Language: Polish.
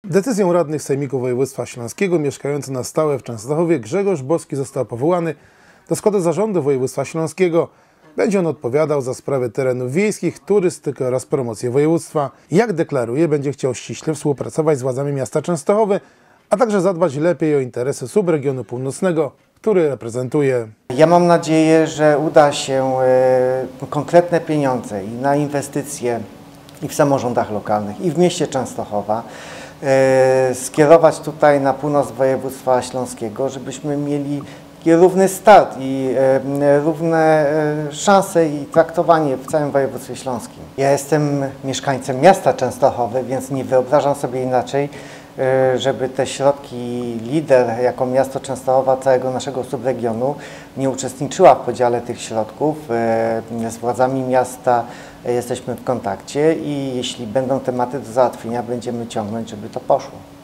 Decyzją radnych Sejmiku Województwa Śląskiego mieszkający na stałe w Częstochowie Grzegorz Boski został powołany do składu zarządu województwa śląskiego. Będzie on odpowiadał za sprawy terenów wiejskich, turystykę oraz promocję województwa. Jak deklaruje, będzie chciał ściśle współpracować z władzami miasta Częstochowy, a także zadbać lepiej o interesy subregionu północnego, który reprezentuje. Ja mam nadzieję, że uda się konkretne pieniądze i na inwestycje i w samorządach lokalnych, i w mieście Częstochowa skierować tutaj na północ województwa śląskiego, żebyśmy mieli równy start i równe szanse i traktowanie w całym województwie śląskim. Ja jestem mieszkańcem miasta Częstochowy, więc nie wyobrażam sobie inaczej, żeby te środki LIDER jako miasto Częstochowa całego naszego subregionu nie uczestniczyła w podziale tych środków. Z władzami miasta jesteśmy w kontakcie i jeśli będą tematy do załatwienia, będziemy ciągnąć, żeby to poszło.